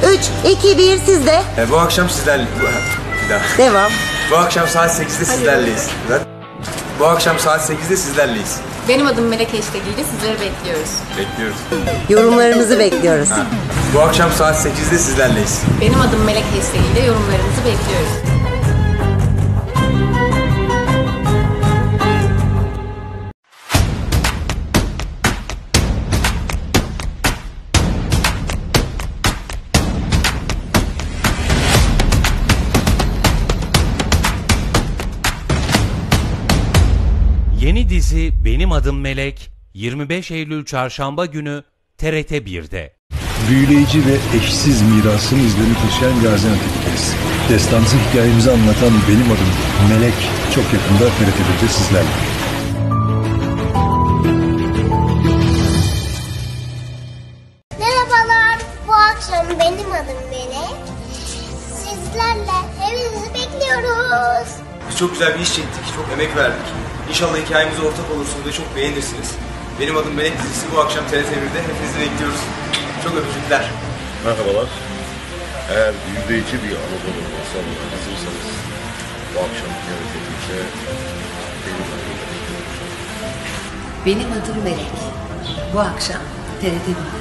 3, 2, 1 sizde. Bu akşam sizlerle... Bir daha. Devam. Bu akşam saat 8'de sizlerleyiz. Bu akşam saat 8'de sizlerleyiz. Benim adım Melek hashtag ile sizleri bekliyoruz. Bekliyoruz. Yorumlarınızı bekliyoruz. Bu akşam saat 8'de sizlerleyiz. Benim adım Melek hashtag ile yorumlarınızı bekliyoruz. Yeni dizi Benim Adım Melek 25 Eylül Çarşamba günü TRT 1'de. Büyüleyici ve eşsiz mirasın izlerini taşıyan Gaziantep'teyiz. Destansı hikayemizi anlatan Benim Adım Melek çok yakında TRT 1'de sizlerle. Merhabalar, bu akşam Benim Adım Melek. Sizlerle hepinizi bekliyoruz. Biz çok güzel bir iş çektik, çok emek verdik. İnşallah hikayemize ortak olursunuz ve çok beğenirsiniz. Benim Adım Melek dizisi bu akşam TRT 1'de. Hepinizi bekliyoruz. Çok öpücükler. Merhabalar. Eğer büyüleyici bir Anadolu masalına hazırsanız bu akşam TRT 1'de Benim Adım Melek. Benim Adım Melek. Bu akşam TRT 1'de.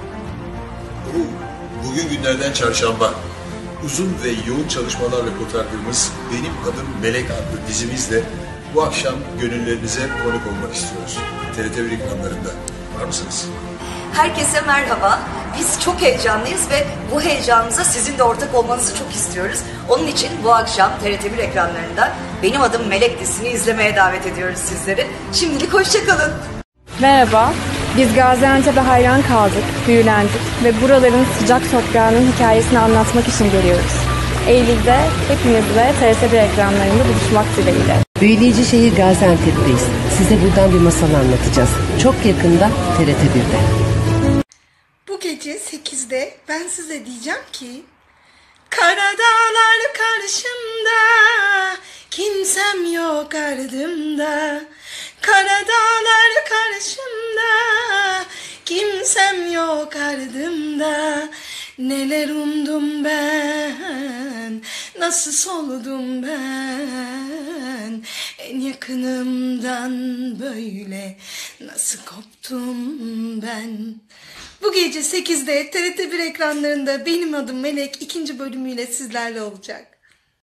Bugün günlerden çarşamba. Uzun ve yoğun çalışmalarla kurtardığımız Benim Adım Melek adlı dizimizle bu akşam gönüllerinize konuk olmak istiyoruz. TRT 1 ekranlarında. Var mısınız? Herkese merhaba. Biz çok heyecanlıyız ve bu heyecanımıza sizin de ortak olmanızı çok istiyoruz. Onun için bu akşam TRT 1 ekranlarında Benim Adım Melek dizisini izlemeye davet ediyoruz sizleri. Şimdilik hoşçakalın. Merhaba, biz Gaziantep'e hayran kaldık, büyülendik ve buraların sıcak toprağının hikayesini anlatmak için geliyoruz. Eylül'de hepinizle TRT 1 ekranlarında buluşmak dileğiyle. Büyüleyici şehir Gaziantep'teyiz. Size buradan bir masal anlatacağız. Çok yakında TRT 1'de. Bu gece 8'de ben size diyeceğim ki kara dağlar karşımda, kimsem yok ardımda. Kara dağlar karşımda, kimsem yok ardımda. Neler umdum ben, nasıl soldum ben. En yakınımdan böyle nasıl koptum ben. Bu gece 8'de TRT 1 ekranlarında Benim Adım Melek 2. bölümüyle sizlerle olacak.